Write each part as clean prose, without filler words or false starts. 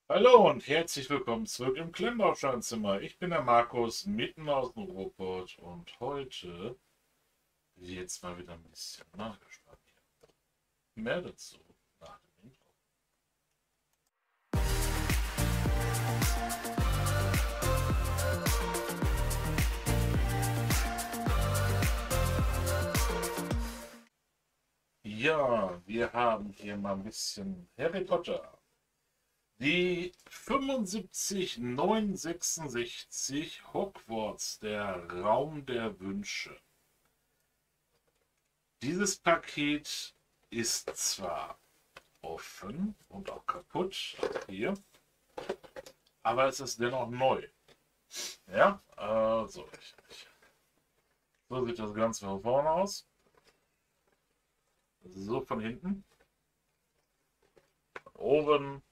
Hallo und herzlich willkommen zurück im Klemmbausteinzimmer. Ich bin der Markus, mitten aus dem Ruhrpott und heute wird's mal wieder ein bisschen nachgespannt hier. Mehr dazu nach dem Intro. Ja, wir haben hier mal ein bisschen Harry Potter. Die 75966 Hogwarts, der Raum der Wünsche. Dieses Paket ist zwar offen und auch kaputt, auch hier, aber es ist dennoch neu. Ja, so richtig. So sieht das Ganze von vorne aus. So von hinten. Oben.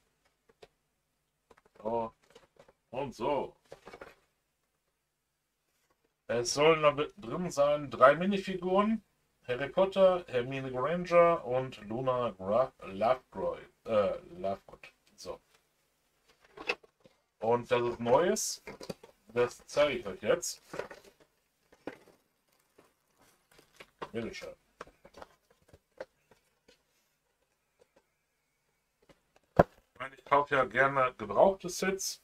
So. Und so. Es sollen da drin sein 3 Minifiguren. Harry Potter, Hermine Granger und Luna Lovegood. Lovegood. So. Und das ist Neues. Das zeige ich euch jetzt. Bitteschön. Ich kaufe ja gerne gebrauchte Sets.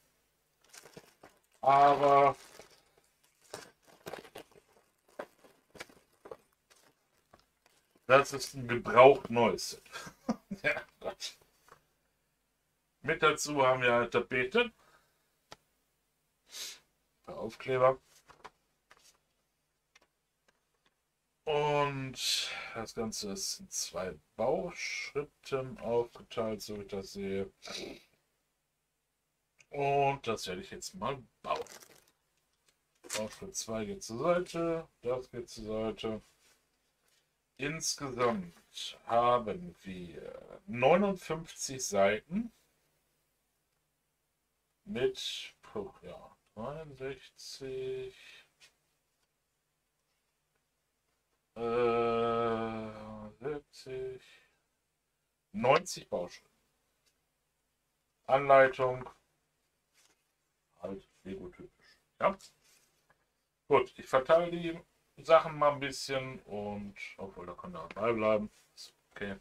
Aber das ist ein gebraucht neues Set. Ja, Gott. Mit dazu haben wir halt Tapete. Aufkleber. Und das Ganze ist in 2 Bauschritten aufgeteilt, so wie ich das sehe. Und das werde ich jetzt mal bauen. Bauschritt 2 geht zur Seite, das geht zur Seite. Insgesamt haben wir 59 Seiten mit ja, 63, 70, 90 Bauschritten. Anleitung, halt Lego-typisch. Ja? Gut, ich verteile die Sachen mal ein bisschen und obwohl da kann er dabei bleiben. Ist okay.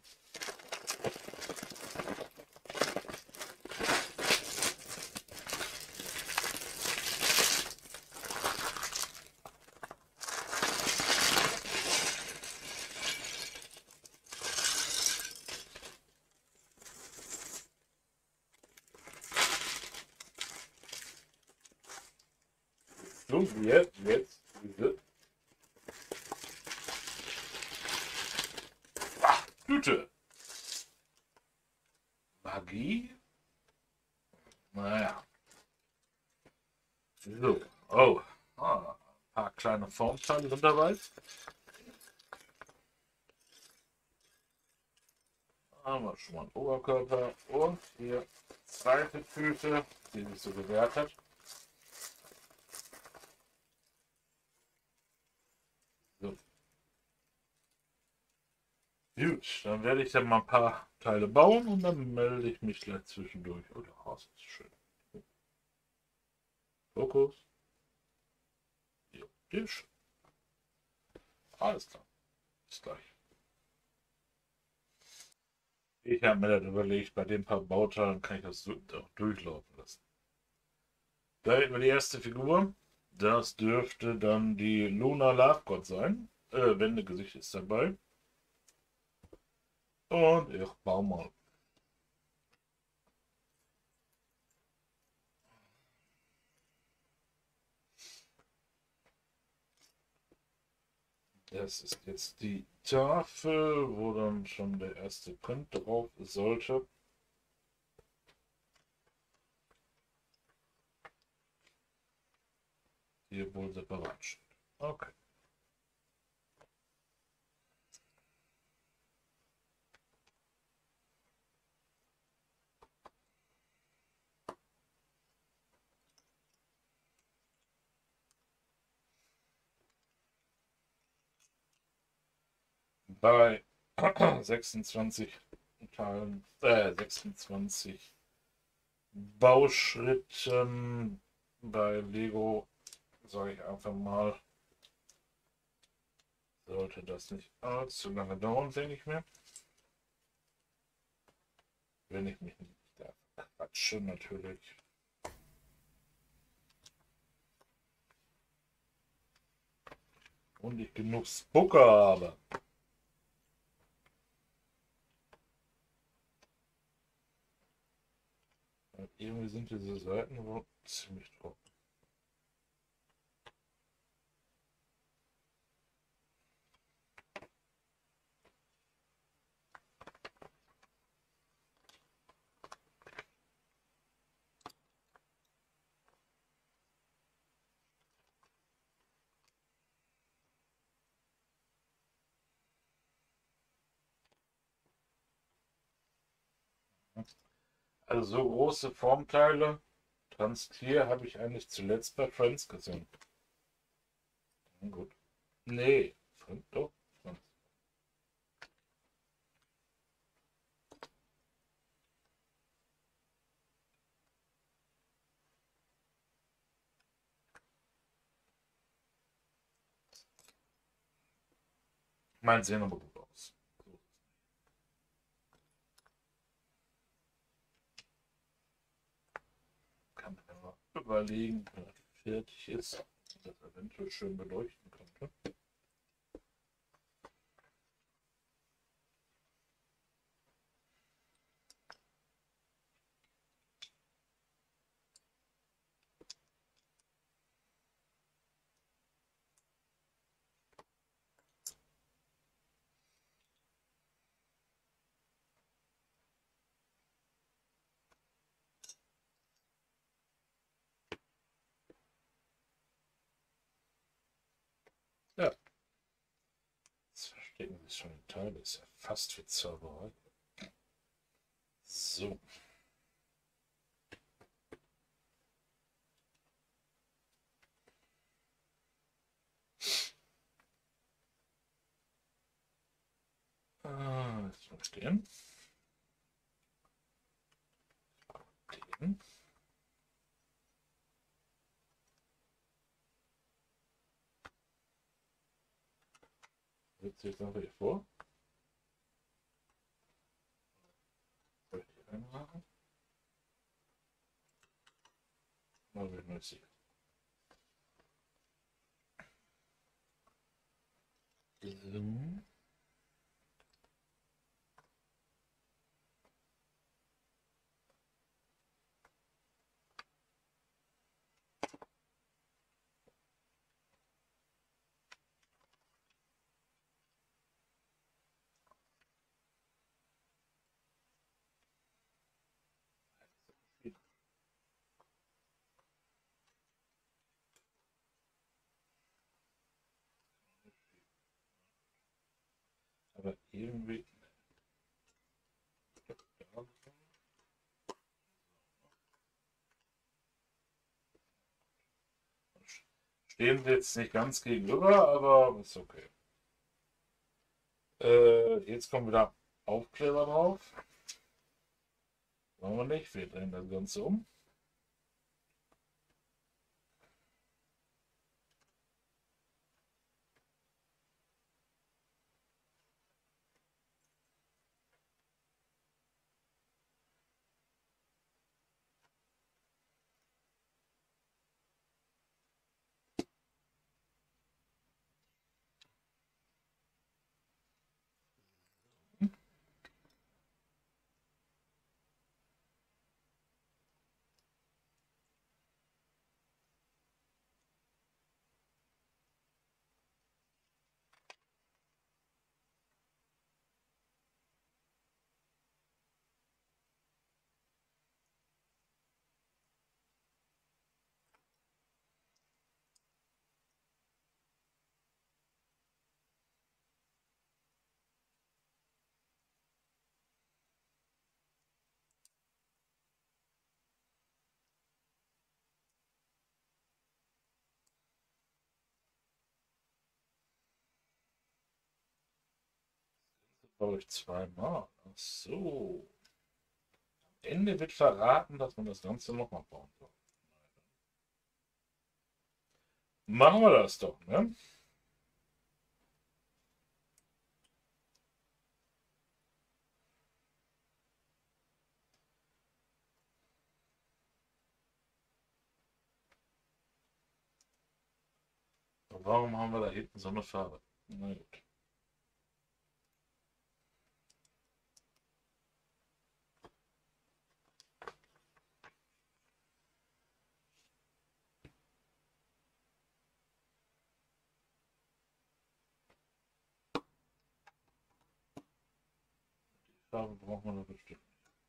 So, jetzt diese Tüte. Magie? Naja. So. Oh. Ein paar kleine Formteile sind dabei. Haben wir schon mal einen Oberkörper. Und hier zweite Tüte, die sich so bewährt hat. So. Gut, dann werde ich dann mal ein paar Teile bauen und dann melde ich mich gleich zwischendurch. Oh, der Haus ist schön. Fokus. Jo, der ist schön. Alles klar. Bis gleich. Ich habe mir dann überlegt, bei den paar Bauteilen kann ich das auch durchlaufen lassen. Da hätten wir die erste Figur. Das dürfte dann die Luna Lovegood sein. Wendegesicht ist dabei. Und ich baue mal. Das ist jetzt die Tafel, wo dann schon der erste Print drauf sollte. Hier wohl separat steht. Okay. Bei 26 Teilen, 26 Bauschritten bei Lego, sage ich einfach mal, sollte das nicht allzu lange dauern, denke ich mir. Wenn ich mich nicht da quatsche, natürlich. Und ich genug Spucke habe. Weil irgendwie sind diese Seiten wohl ziemlich trocken. Also so große Formteile, Transclear, habe ich eigentlich zuletzt bei Friends gesehen. Na gut. Nee, doch. Meinen sehen aber gut aus. So. Kann man mal überlegen, wenn das fertig ist, dass das eventuell schön beleuchten könnte. Ja, jetzt verstecken sich schon die Teile, ist ja fast wie Zauberei. So. Jetzt noch den. Den. Jetzt jetzt noch hier vor. Soll ich die einmachen? Mal wieder neu sehen. So. Aber irgendwie. Stehen sie jetzt nicht ganz gegenüber, aber ist okay. Jetzt kommen wieder Aufkleber drauf. Wollen wir nicht, wir drehen das Ganze um. Das brauche ich zweimal. Ach so. Ende wird verraten, dass man das Ganze nochmal bauen soll. Machen wir das doch, ne? Warum haben wir da hinten so eine Farbe? Na gut. Die Farbe brauchen wir doch bestimmt.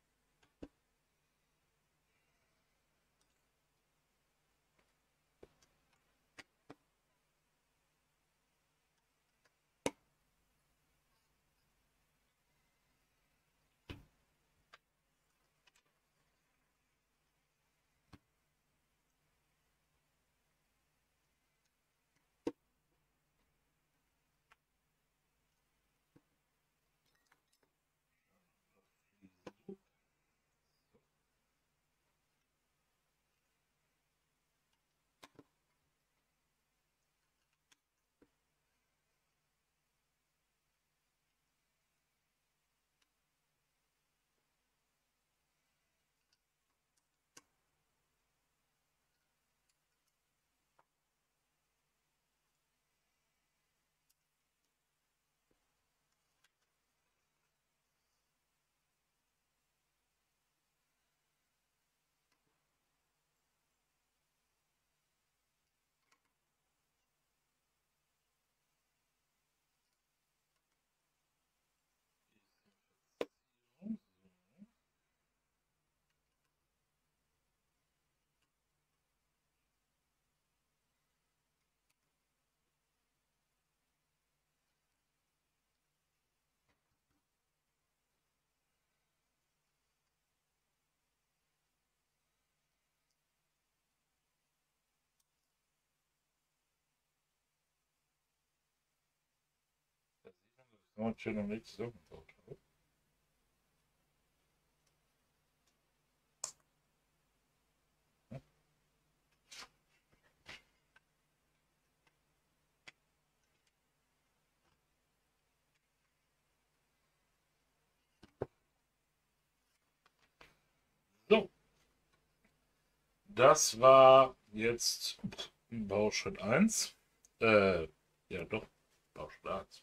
Das sieht man, das kann man schön am nächsten zusammengebaut. So, das war jetzt Bauschritt 1. Ja doch, Bauschritt 1.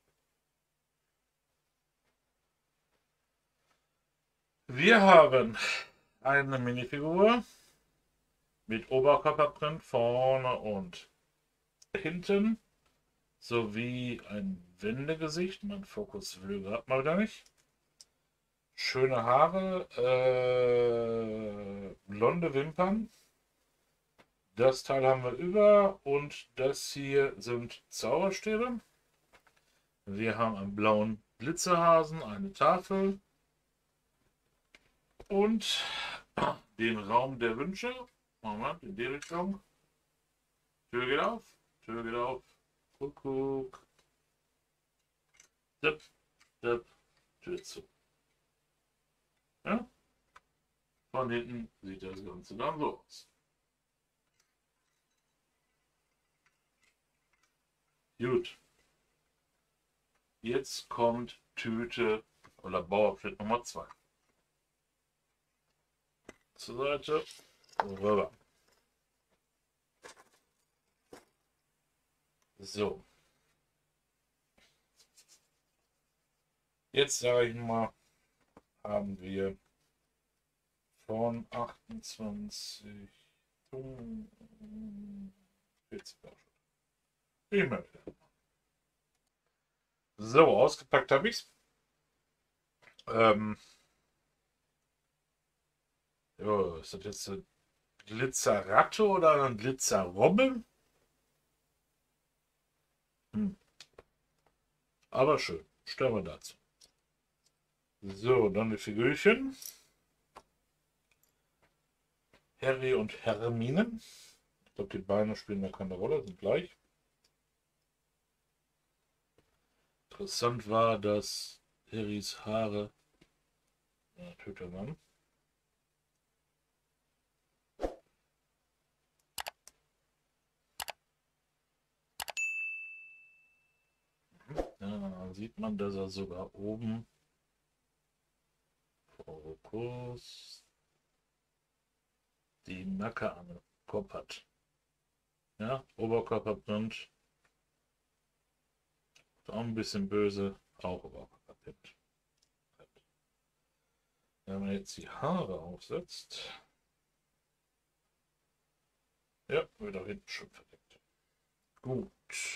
Wir haben eine Minifigur mit Oberkörperprint vorne und hinten sowie ein Wendegesicht. Mein Fokus will gerade mal gar nicht. Schöne Haare, blonde Wimpern. Das Teil haben wir über und das hier sind Zauberstäbe. Wir haben einen blauen Glitzerhasen, eine Tafel und den Raum der Wünsche. Moment, in die Richtung. Tür geht auf, Tür geht auf. Kuckuck. Tipp, tipp, Tür zu. Ja? Von hinten sieht das Ganze dann so aus. Gut. Jetzt kommt Tüte oder Bauabschnitt Nummer 2. Zur Seite, rüber. So. Jetzt sage ich mal, haben wir von 28 40 Immer wieder. So, ausgepackt habe ich es. Ja, ist das jetzt eine Glitzerratte oder eine Glitzerrobbe? Aber schön. Stellen wir dazu. So, dann die Figürchen. Harry und Hermine. Ich glaube, die Beine spielen da keine Rolle, sind gleich. Interessant war, dass Harrys Haare tötet man. sieht man, dass er sogar oben Fokus die Macke am Kopf hat. Ja, Oberkörperprint. Ist auch ein bisschen böse. Auch Oberkörperprint. Wenn man jetzt die Haare aufsetzt. Ja, wird auch hinten schon verdeckt. Gut.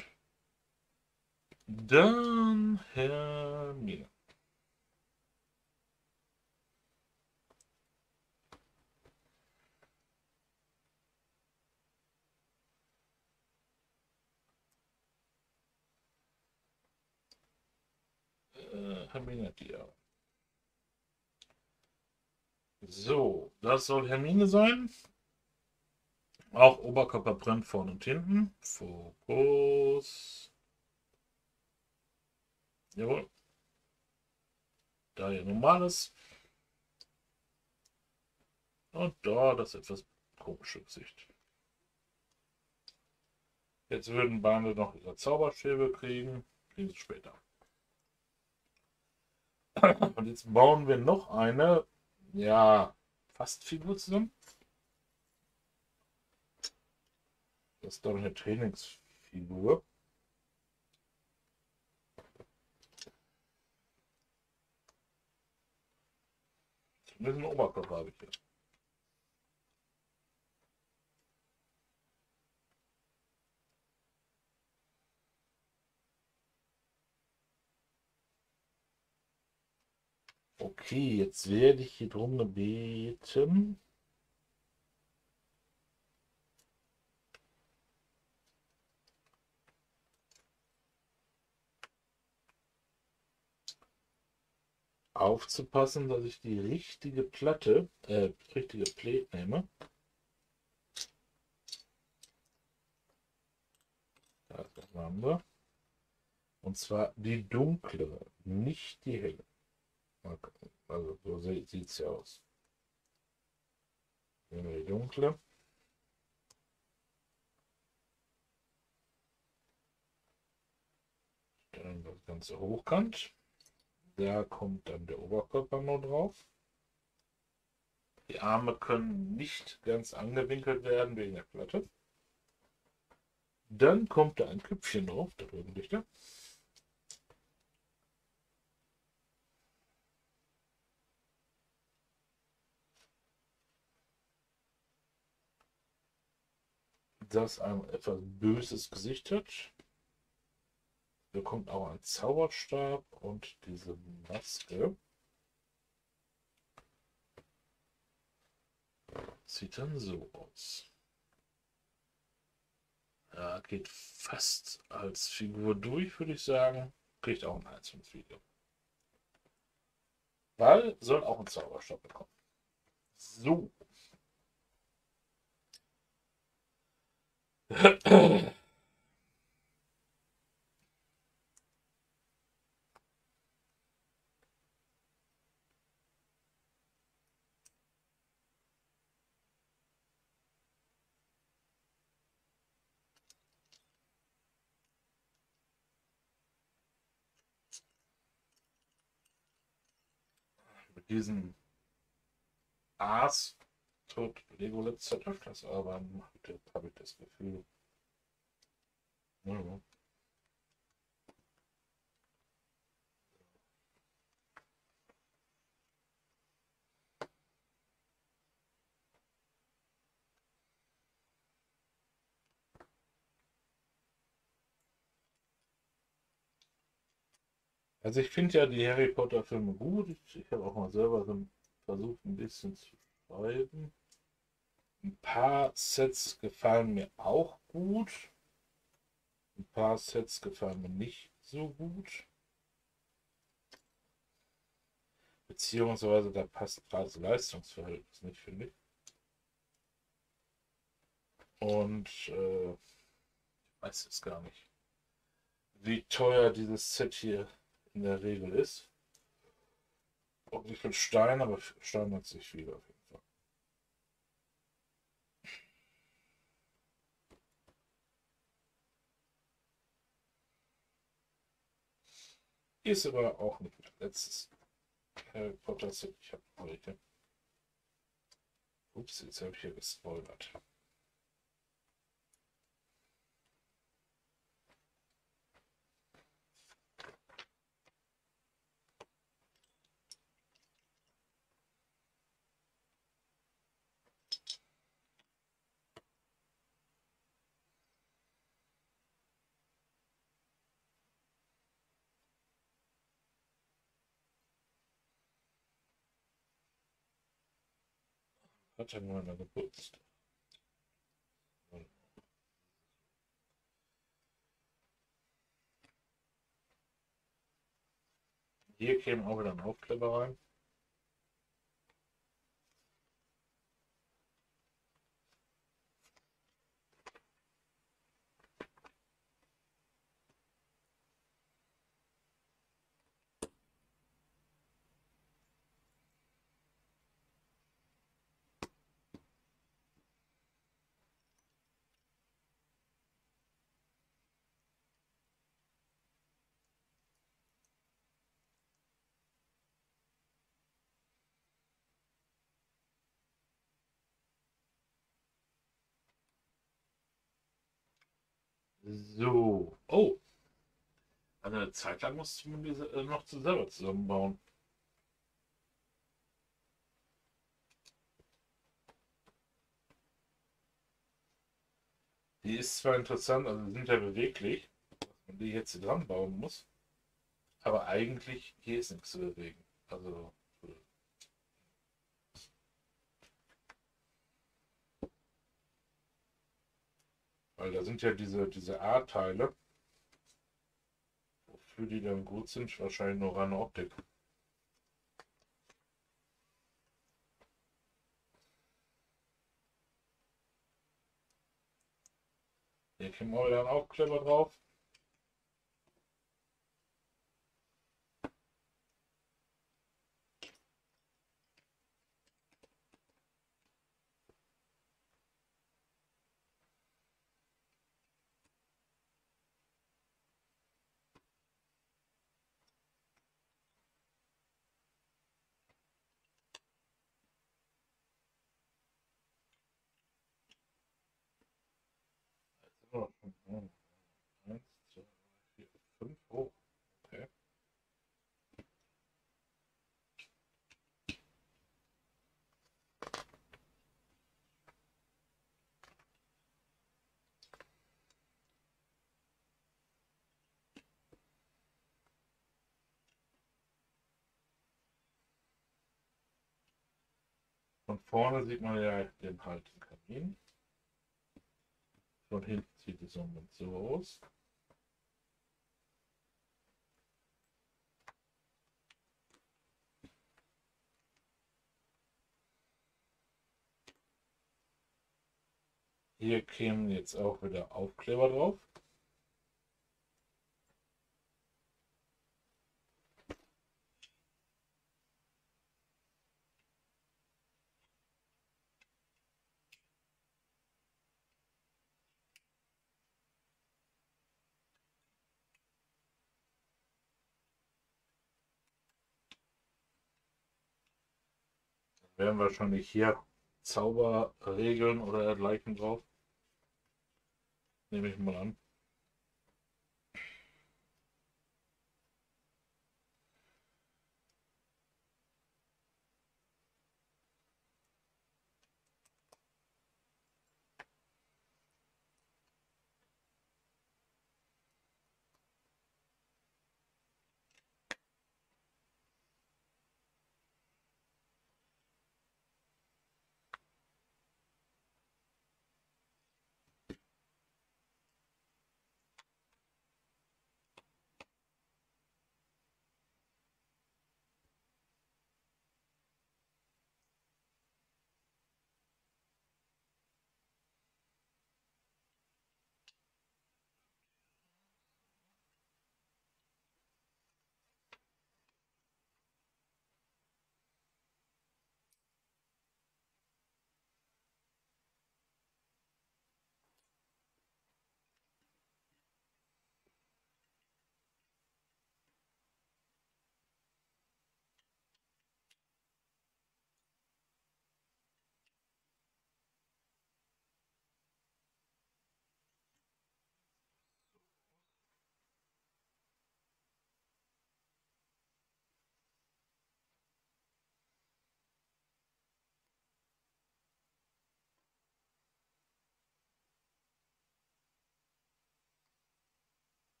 Dann Hermine. Hermine Dia. So, das soll Hermine sein. Auch Oberkörperprint vorne und hinten. Fokus. Jawohl. Da hier normales. Und da das etwas komische Gesicht. Jetzt würden beide noch ihre Zauberstäbe kriegen. Kriegen sie später. Und jetzt bauen wir noch eine, ja, fast Figur zusammen. Das ist doch eine Trainingsfigur. Zumindest einen Oberkörper habe ich hier. Okay, jetzt werde ich hier drum gebeten. Aufzupassen, dass ich die richtige Platte, richtige Plate nehme. Da ist das andere. Und zwar die dunkle, nicht die helle. Also so sieht es ja aus. Nehmen wir die dunkle. Stellen das Ganze hochkant. Da kommt dann der Oberkörper noch drauf. Die Arme können nicht ganz angewinkelt werden wegen der Platte. Dann kommt da ein Köpfchen drauf, der Röhrenlichter. Das ein etwas böses Gesicht hat. Bekommt auch ein Zauberstab und diese Maske. Sieht dann so aus. Ja, geht fast als Figur durch, würde ich sagen. Kriegt auch ein 1 von 4. Weil soll auch ein Zauberstab bekommen. So. Mit diesem Aas tut Lego letzte Zeit öfters, aber habe ich das Gefühl. Ja. Also ich finde ja die Harry Potter Filme gut. Ich habe auch mal selber so versucht, ein bisschen zu schreiben. Ein paar Sets gefallen mir auch gut. Ein paar Sets gefallen mir nicht so gut. Beziehungsweise da passt gerade das Leistungsverhältnis nicht, finde ich. Und ich weiß jetzt gar nicht, wie teuer dieses Set hier in der Regel ist. Auch nicht für Stein, aber für Stein hat sich viel auf jeden Fall. Ist aber auch nicht mein letztes Harry Potter Set. Ich habe heute. Ups, jetzt habe ich hier gespoilert. Hatte nur eine Geburtstag. Hier käme auch wieder ein Aufkleber rein. So. Oh. Eine Zeit lang musste man diese noch selber zusammenbauen. Die ist zwar interessant, also sind ja beweglich, dass man die jetzt hier dran bauen muss. Aber eigentlich hier ist nichts zu bewegen. Also. Weil da sind ja diese A-Teile, wofür die dann gut sind, wahrscheinlich nur reine Optik. Hier kommen wir wieder ein Aufkleber drauf. So, 1, 2, 4, 5. Oh, okay. Von vorne sieht man ja den halt den Kamin. Von hinten sieht es so aus. Hier kämen jetzt auch wieder Aufkleber drauf. Wären wahrscheinlich hier Zauberregeln oder dergleichen drauf. Nehme ich mal an.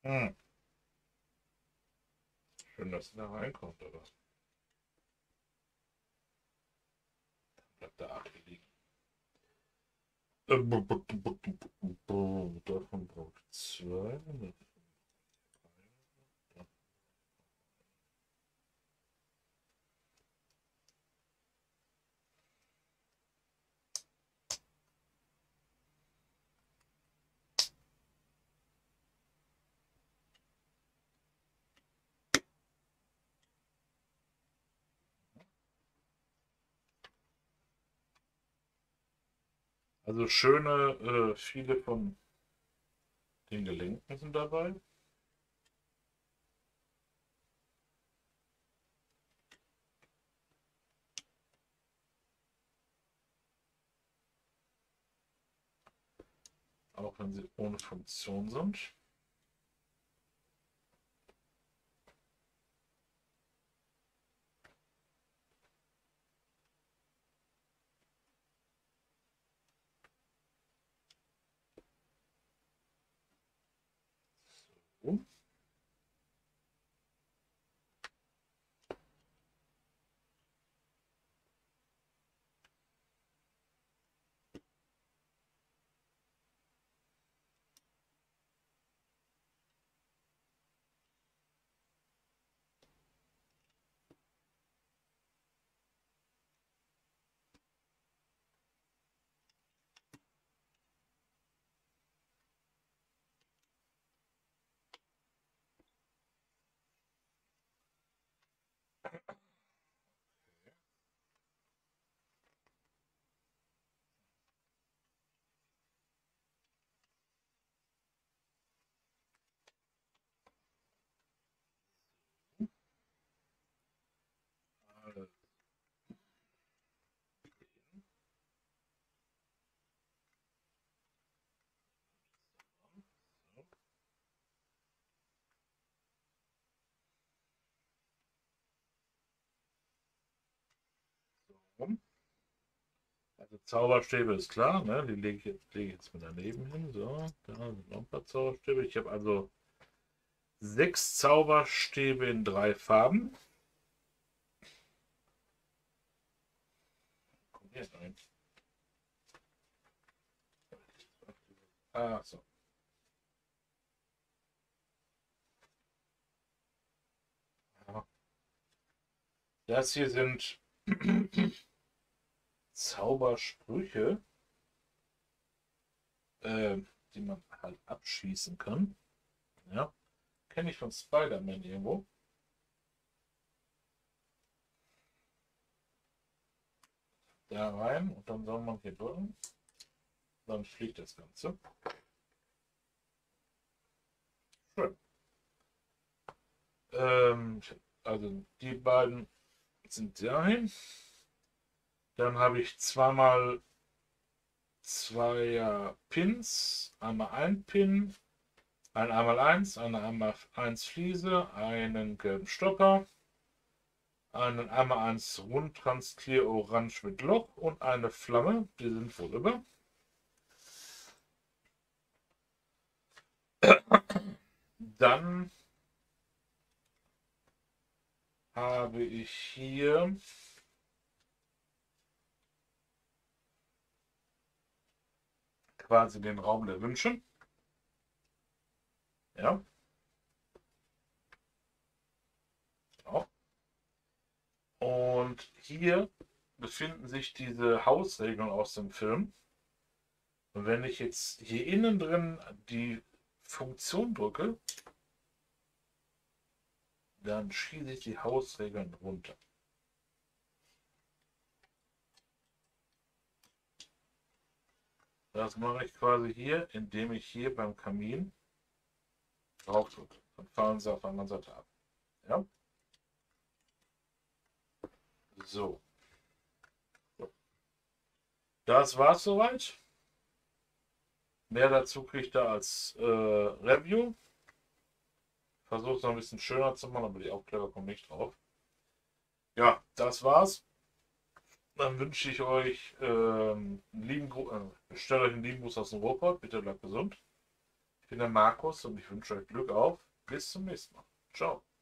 Hm. Schön, dass er da reinkommt, aber bleibt da 8 liegen. Davon braucht 2. Also schöne, viele von den Gelenken sind dabei. Auch wenn sie ohne Funktion sind. So. Alle so. Also Zauberstäbe ist klar, ne? Die lege ich jetzt mal daneben hin. So, da sind noch ein paar Zauberstäbe. Ich habe also 6 Zauberstäbe in 3 Farben. Komm hier rein. Ah, so. Ja. Das hier sind Zaubersprüche, äh, die man halt abschießen kann. Ja. Kenne ich von Spider-Man irgendwo. Da rein und dann soll man hier drücken. Dann fliegt das Ganze. Schön. Also die beiden sind dahin. Dann habe ich zweimal zwei Pins. Einmal ein Pin, ein einmal eins, eine einmal eins Fliese, einen gelben Stopper, einen einmal eins rund transclear orange mit Loch und eine Flamme. Die sind wohl über. Dann habe ich hier quasi den Raum der Wünsche. Ja. Genau. Und hier befinden sich diese Hausregeln aus dem Film. Und wenn ich jetzt hier innen drin die Funktion drücke, dann schieße ich die Hausregeln runter. Das mache ich quasi hier, indem ich hier beim Kamin drauf drücke. Dann fallen sie auf der anderen Seite ab. Ja? So. Das war's soweit. Mehr dazu kriegt ihr als Review. Versuche es noch ein bisschen schöner zu machen, aber die Aufkleber kommen nicht drauf. Ja, das war's. Dann wünsche ich euch einen lieben Gruß, bestellt euch einen lieben Gruß aus dem Ruhrpott. Bitte bleibt gesund. Ich bin der Markus und ich wünsche euch Glück auf. Bis zum nächsten Mal. Ciao.